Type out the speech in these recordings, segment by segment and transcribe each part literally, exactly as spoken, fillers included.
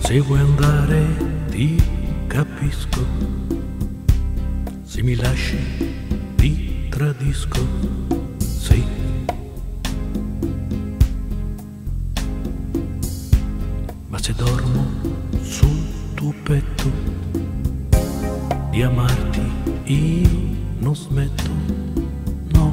Se vuoi andare ti capisco, se mi lasci ti tradisco, sì. Ma se dormo sul tuo petto di amarti io non smetto, no.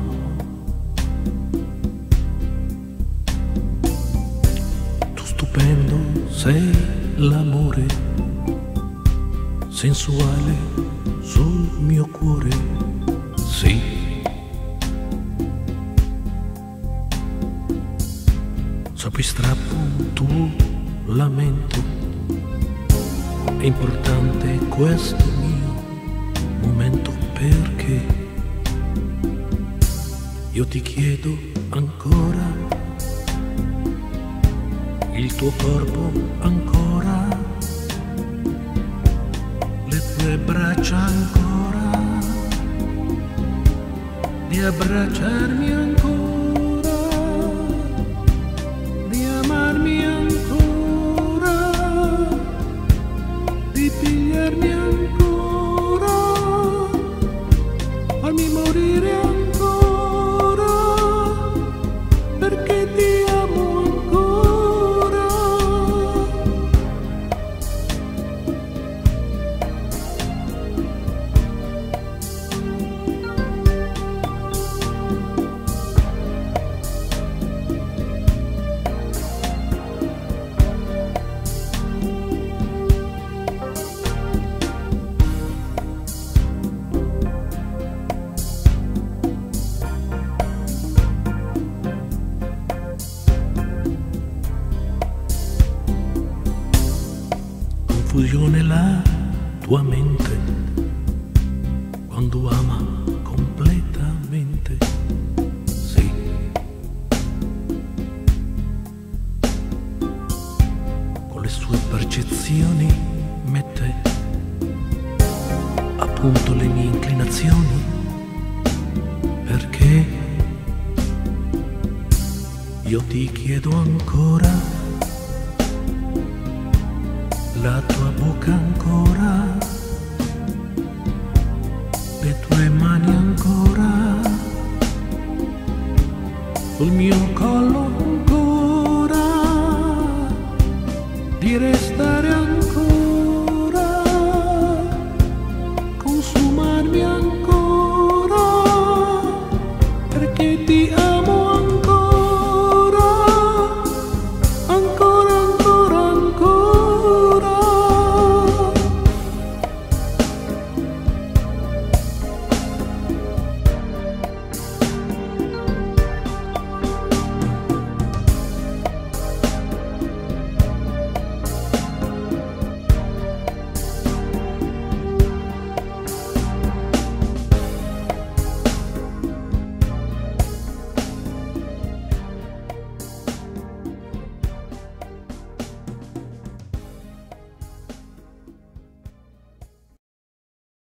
Tu stupendo sei l'amore sensuale sul mio cuore, sì. So poi strappo un tuo lamento, è importante questo mio momento perché io ti chiedo ancora il tuo corpo ancora, le tue braccia ancora, di abbracciarmi ancora, di amarmi ancora, di pigliarmi ancora, farmi morire ancora, perché ti amo ancora. Confusione la tua mente quando ama completamente, sì. Con le sue percezioni mette a punto le mie inclinazioni, perché io ti chiedo ancora la tua bocca ancora, le tue mani ancora, sul mio collo ancora, di restare ancora.